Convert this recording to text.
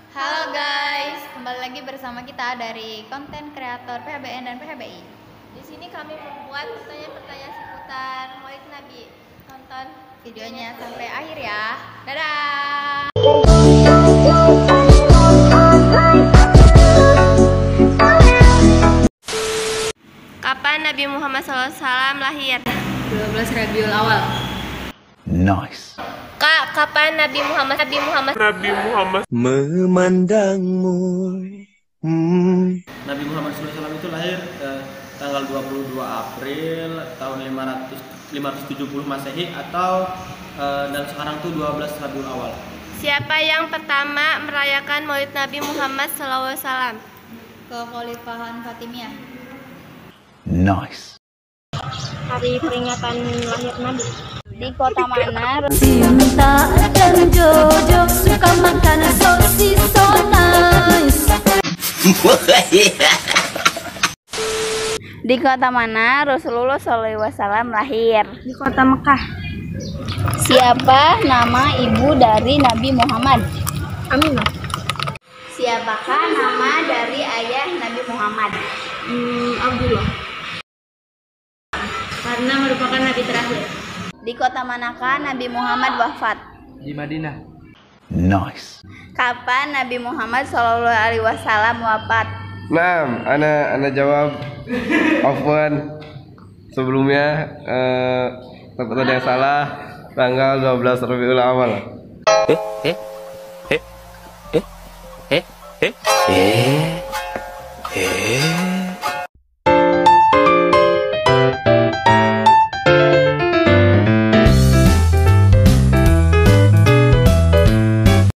Halo guys, kembali lagi bersama kita dari konten kreator PHBN dan PHBI. Di sini kami membuat pertanyaan-pertanyaan seputar Maulid Nabi. Tonton Videonya sampai akhir ya. Dadah. Kapan Nabi Muhammad SAW lahir? 12 Rabiul Awal. Nice. Kak, kapan Nabi Muhammad Memandangmu. Nabi Muhammad SAW itu lahir tanggal 22 April tahun 570 Masehi atau dan sekarang tuh 12 Rabiul Awal. Siapa yang pertama merayakan Maulid Nabi Muhammad SAW? Kekhalifahan Fatimiyah. Nice. Hari peringatan lahir Nabi. Di kota mana? Cinta dan jodoh, suka makan sosis so nice. Di kota mana Rasulullah SAW lahir? Di kota Mekah. Siapa nama ibu dari Nabi Muhammad? Aminah. Siapakah nama dari ayah Nabi Muhammad? Abdullah. Karena merupakan nabi terakhir. Di kota manakah Nabi Muhammad wafat? Di Madinah. Nice. Kapan Nabi Muhammad SAW wafat? Nah, ana jawab. Afwan. Sebelumnya tempat yang salah, tanggal 12 Rabiul Awal.